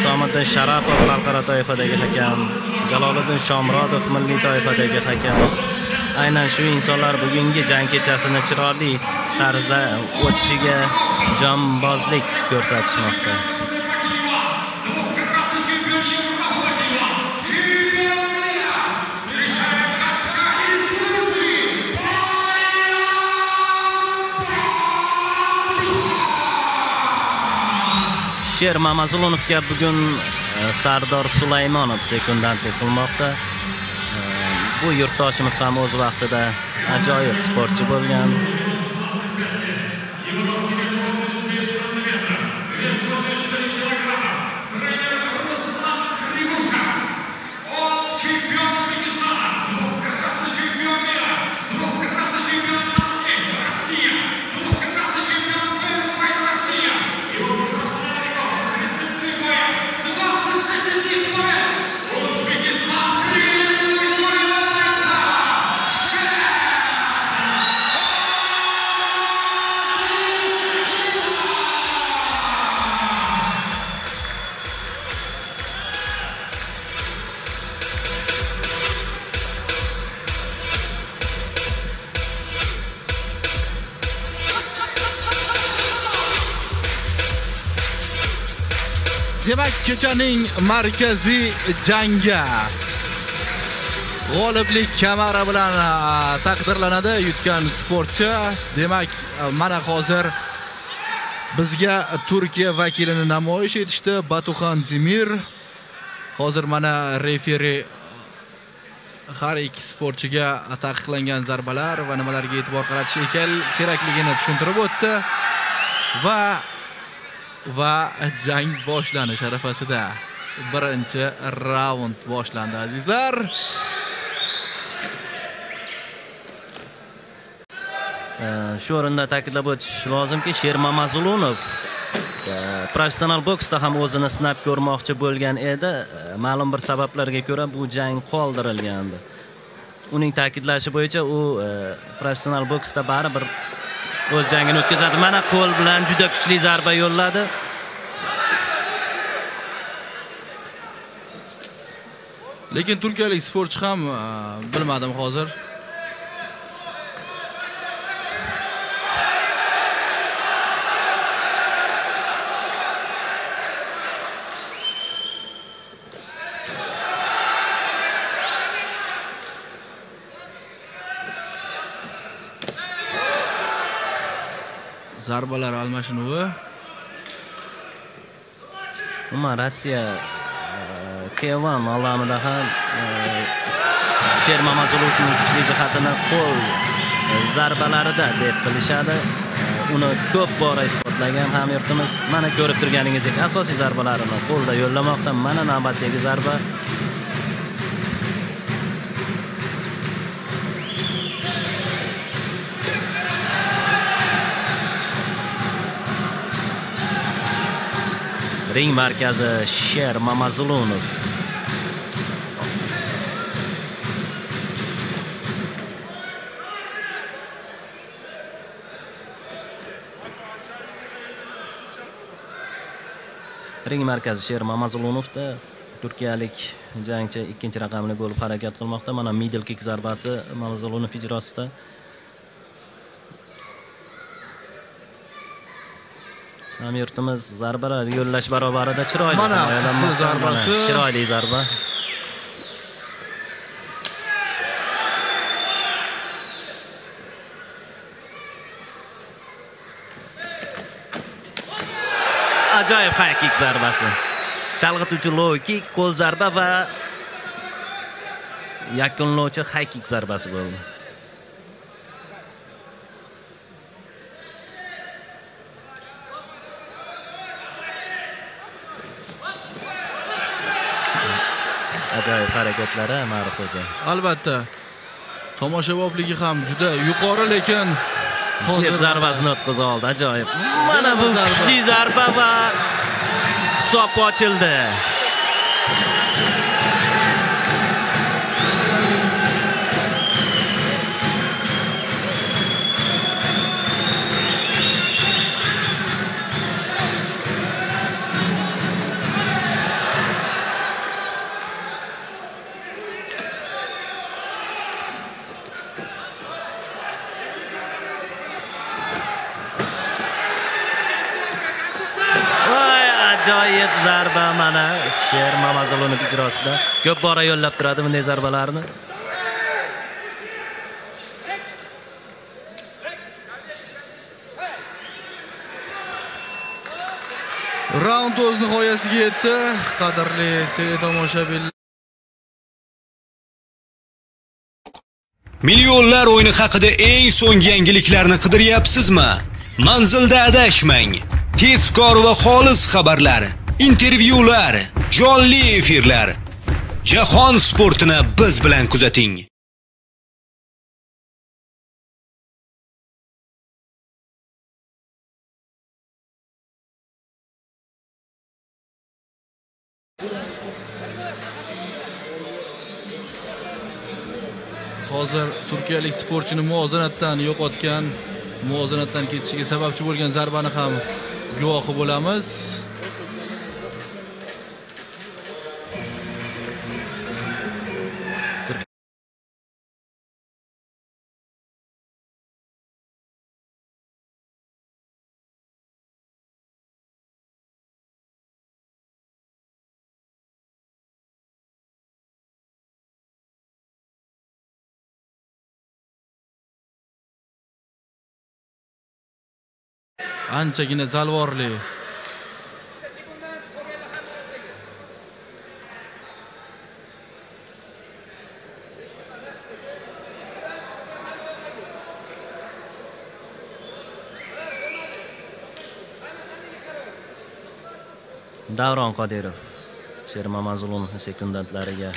Isomiddin Sharapov xalqaro toifadagi hakam, Jaloliddin Shomurodov milliy toifadagi hakam. Aynan shu insonlar bugungi jang kechasini chiroyli tarzda o'tishiga jonbozlik ko'rsatishmoqda. Sher Mamazulonovga bugun Sardor Sulaymonov sekundantlik qilmoqda. Bu yurtdoshimiz ham o'z vaqtida ajoyib sportchi bo'lgan. Demak, kechaning markaziy jangga g'oliblik kamari bilan taqdirlanadi yutgan sportchi. Demak, mana hozir bizga Turkiya vakilini namoyish etishdi, Batuxan Demir. Hozir mana referi har ikki sportchiga taqiqlangan zarbalar va nimalarga e'tibor qaratish kerakligini tushuntirib o'tdi va jang boshlanish arafasida birinchi raund boshlandi azizlar. Shu o'rinda ta'kidlab o'tish lozimki, Sher Mamazulunov professional boksda ham o'zini sinab ko'rmoqchi bo'lgan edi. Ma'lum bir sabablarga ko'ra bu jang qoldirilgandi. Uning ta'kidlashi bo'yicha u professional boksda baribir o'z jangini o'tkazadi. Mana qo'l bilan juda kuchli zarba yo'lladi. Lekin turkiyalik sportchi ham bilmadim hozir. Zarbalar almashinuvi. Umuman Rossiya Kevan olamida ham Sher Mamazulovning kuchli jihatini qo'l zarbalarida deb bilishadi. Uni ko'p bora isbotlagan hamyurtimiz. Mana ko'rib turganingizdek asosiy zarbalarini qo'lda yo'llamoqda. Mana navbatdagi zarba. Ring markazi Sher Mamazulunov. Ring markazi Sher Mamazulunovda turkiyalik jangchi ikkinchi raqamli bo'lib harakat qilmoqda. Mana middle kick zarbasi Mamazulunov ijrosida. Hamyurtimiz zarbalar yo'llash barobarida chiroyli mana zarbasi, chiroyli zarba. Ajoyib high kick zarbasi. Chalg'ituvchi low kick, qo'l zarba va yakunlovchi high kick zarbasi bo'ldi. Ajoyib harakatlari Ma'ruf Xo'jayev. Albatta. Tomoshabobligi ham juda yuqori, lekin hozir zarbasini o'tkaza oldi. Ajoyib. Mana bu kuchli zarba va hisob ochildi. zarba mana Sher Mamazulunov ijrosida ko'p bora yo'llab turadi bunday zarbalarni. Raund o'z nihoyasiga yetdi. Qadrli teletomoshabinlar. Millionlar o'yini haqida eng so'nggi yangiliklarni qidiryapsizmi? Manzilda adashmang. Tezkor va xolis xabarlar, intervyular, jonli efirlar. Jahon sportini biz bilan kuzating. Hozir turkiyalik sportchini muvozanatdan yo'qotgan, muvozanatdan ketishiga sababchi bo'lgan zarbani ham guvohi bo'lamiz. Anchagina zalvorli. Davron Qodirov Sher Mamazulunov sekundantlariga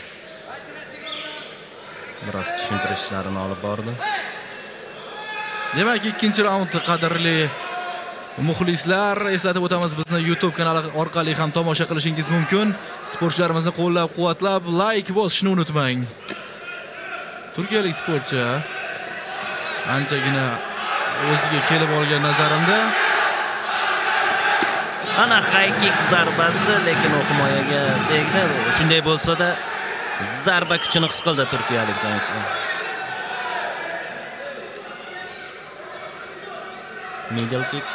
biroz tushuntirishlarini olib bordi. Demak, ikkinchi raundni qadrli muxlislar, eslatib o'tamiz, bizni YouTube kanali orqali ham tomosha qilishingiz mumkin. Sportchilarimizni qo'llab-quvvatlab, like bosishni unutmang. Turkiyalik sportchi anchagina o'ziga kelib olgan nazarimda. Ana haykik zarbasi, lekin u himoyaga tegdi. Shunday bo'lsa-da, zarba kuchini his qildi turkiyalik jangchi. Middle kick.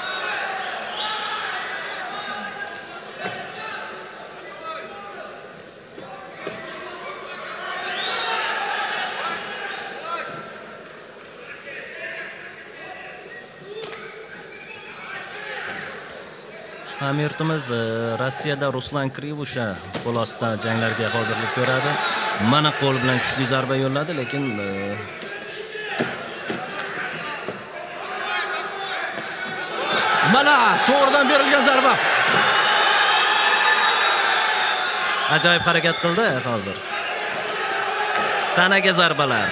Hamyurtimiz Rossiyada Ruslan Krivusha qo'l ostida janglarga hozirlik ko'radi. Mana qo'l bilan kuchli zarba yo'lladi, lekin mana to'g'ridan berilgan zarba. Ajoyib harakat qildi hozir. Tanaga zarbalar.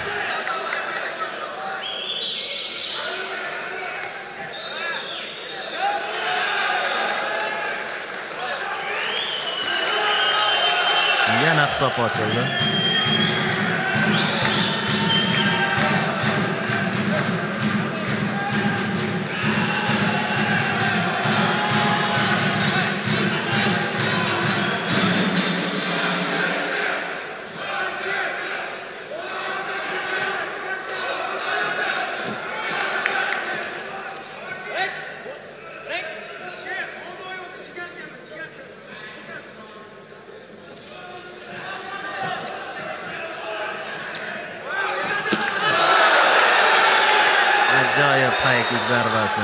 Yana hisob ochildi. Ajoyib haykik zarbasi.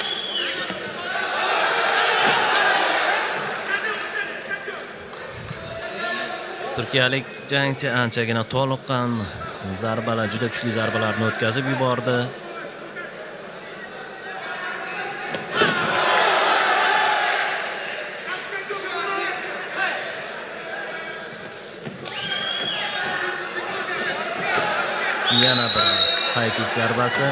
Turkiyalik jangchi anchagina toliqqan zarbalar, juda kuchli zarbalarni o'tkazib yubordi. Yana bir haykik zarbasi.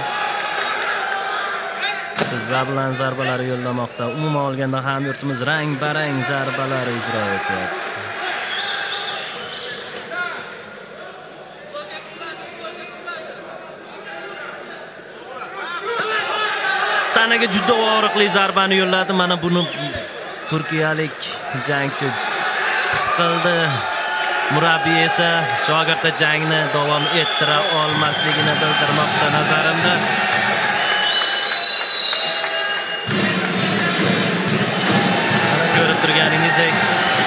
Tizza bilan zarbalar yo'llamoqda. Umuman olganda hamyurtimiz rang-barang zarbalar ijro etyapti. Tanaga juda og'riqli zarbani yo'lladi. Mana buni turkiyalik jangchi his qildi. Murabbiy esa shogirdi jangni davom ettira olmasligini bildirmoqda nazarimda. Ko'rib turganingizdek,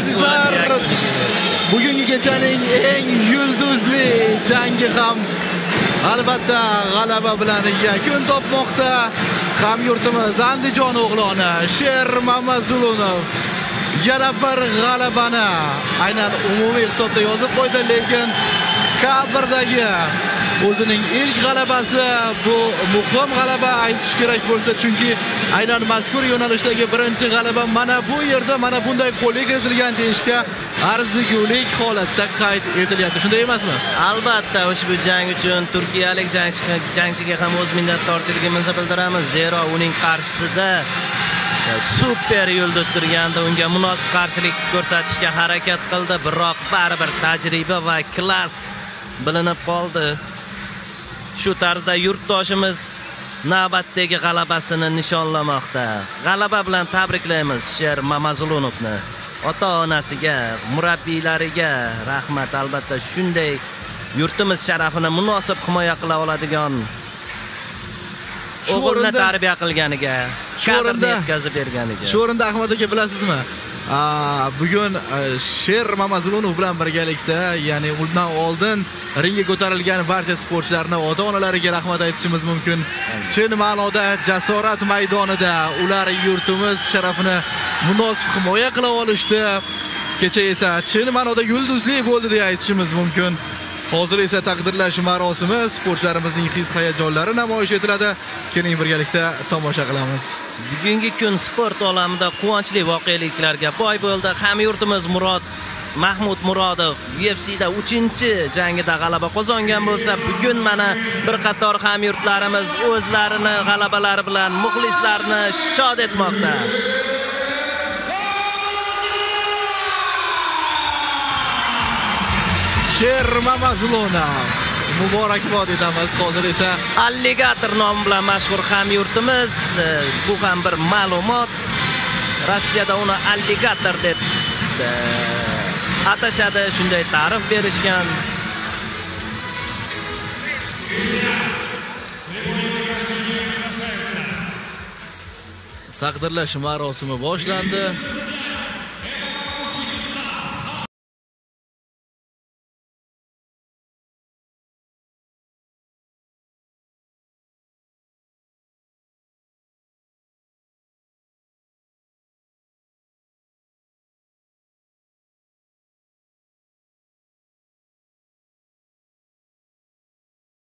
azizlar, bugungi kechaning eng yulduzli jangi ham albatta g'alaba bilan yakun topmoqda. Hamyurtimiz Andijon o'g'loni Sher Mamazulunov yana bir g'alabani aynan umumiy hisobda yozib qo'ydi, lekin K1dagi o'zining ilk g'alabasi. Bu muhim g'alaba aytish kerak bo'lsa, chunki aynan mazkur yo'nalishdagi birinchi g'alaba mana bu yerda, mana bunday qo'lga kiritilgan deyishga arzigulik holatda qayd etilyapti. Shunday emasmi? Albatta, ushbu jang uchun turkiyalik jangchiga ham o'z minnatdorchiligimizni bildiramiz. Zero uning qarshisida super yulduz turganda unga munosib qarshilik ko'rsatishga harakat qildi, biroq baribir tajriba va klass bilinib qoldi. Shu tarzda yurtdoshimiz navbatdagi g'alabasini nishonlamoqda. G'alaba bilan tabriklaymiz Sher Mamazulunovni. Ota-onasiga, murabbiylariga rahmat. Albatta shunday yurtimiz sharafini munosib himoya qila oladigan o'g'ilni tarbiya qilganiga, kadrni yetkazib berganiga. Shu o'rinda Ahmad aka, bilasizmi? Bugun Sher Mamazulunov bilan birgalikda, ya'ni undan oldin ringga ko'tarilgan barcha sportchilarning ota-onalariga rahmat aytishimiz mumkin. Chin ma'noda jasorat maydonida ular yurtimiz sharafini munosib himoya qila olishdi. Kecha esa chin ma'noda yulduzli bo'ldi deb aytishimiz mumkin. Hozir esa taqdirlash marosimi, sportchilarimizning his-hayajonlari namoyish etiladi. Keling birgalikda tomosha qilamiz. Bugungi kun sport olamida quvonchli voqeliklarga boy bo'ldi. Hamyurtimiz Mahmud Murodov UFCda 3-jangida g'alaba qozongan bo'lsa, bugun mana bir qator hamyurtlarimiz o'zlarini g'alabalari bilan muxlislarni shod etmoqda. Sher Mamazulunov muborakbod etamiz. Hozir esa Alligator nomi bilan mashhur hamyurtimiz, bu ham bir ma'lumot. Rossiyada uni alligator deb atashadi, shunday ta'rif berishgan. Taqdirlash marosimi boshlandi.